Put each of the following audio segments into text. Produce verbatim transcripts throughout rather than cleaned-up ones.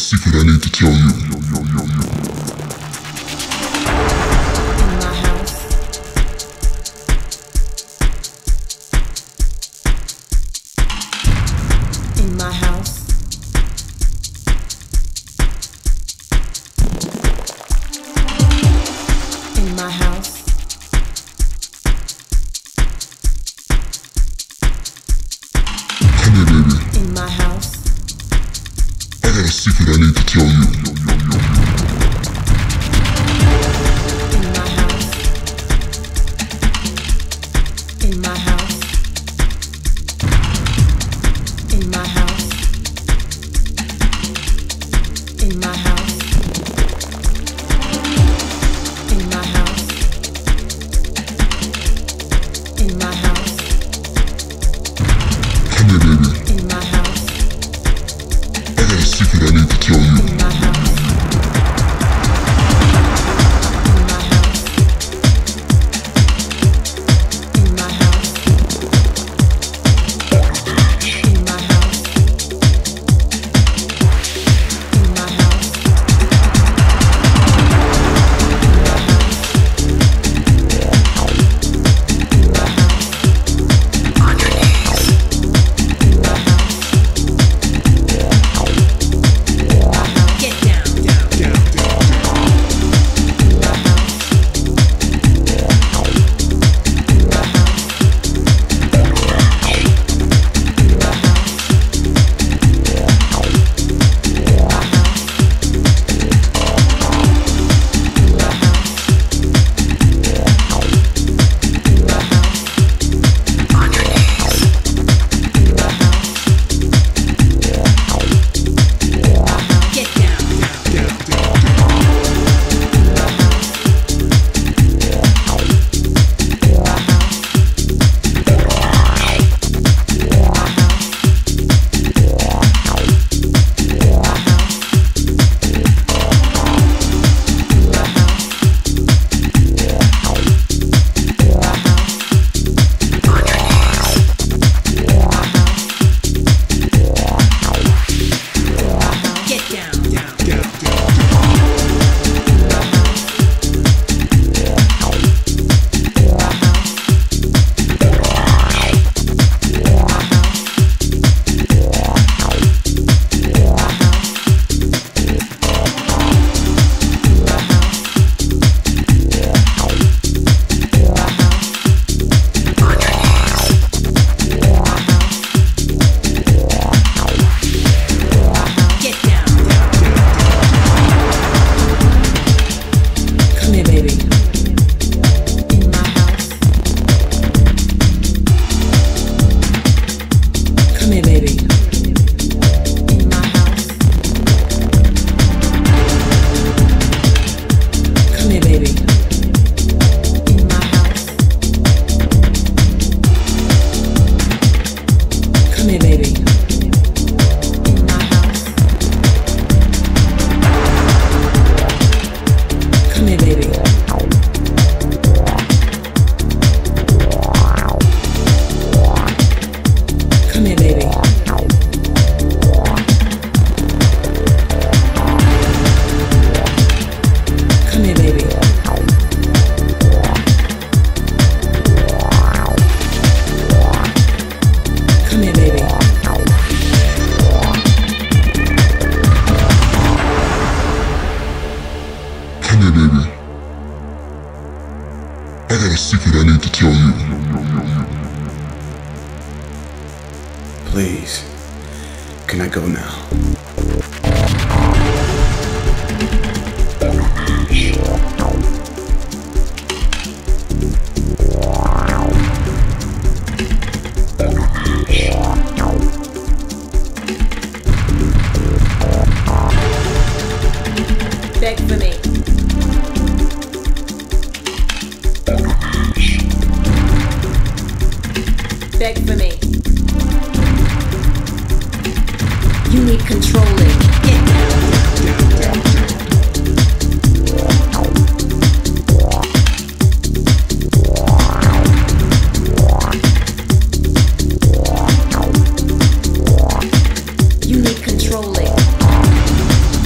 secret I need to tell you. In my house. In my house. Come here, baby. In my house. I got a secret I need to tell you. In my house. In my house. In my house. In my house. In my house. In my house. Come here, baby. In my house. I got a secret I need to tell you. In my house. In my house. In my house. In my house. On your knees. In my house. Get down, down, down, down, down. In my house. In my house. In my house. On your knees. In my house. Get down, down, down, down. In my house. In my house. Get down, down, down, down. Get down, down, down. Come here, baby. In my house. Come here, baby. In my house. Come here, baby. In my house. Come here, baby. In my house. Come here, baby. Come here, baby. Come here, baby. Come here, baby. Come here, baby. I got a secret I need to tell you. Please, can I go now? Beg for me. Beg for me. You need controlling. Get down, down, down, down. You need controlling.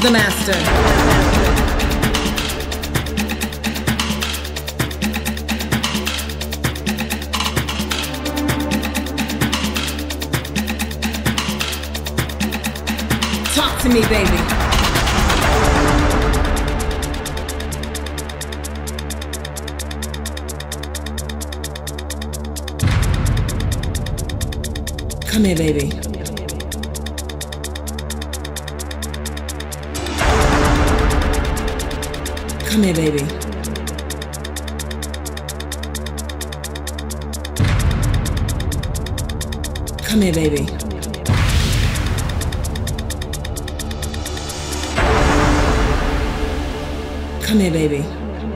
the master. Talk to me, baby. Come here, baby. Come here, baby. Come here, baby. Come here, baby.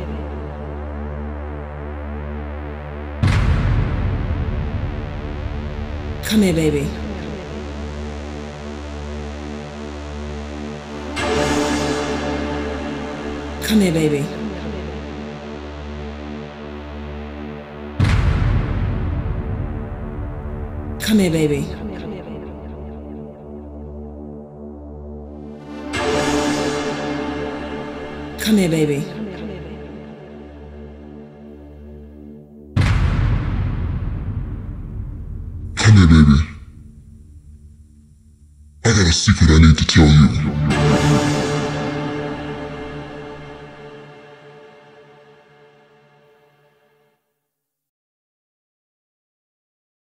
Come here, baby. Come here, baby. Come here, baby. Come here, baby. Come here, baby. I got a secret I need to tell you.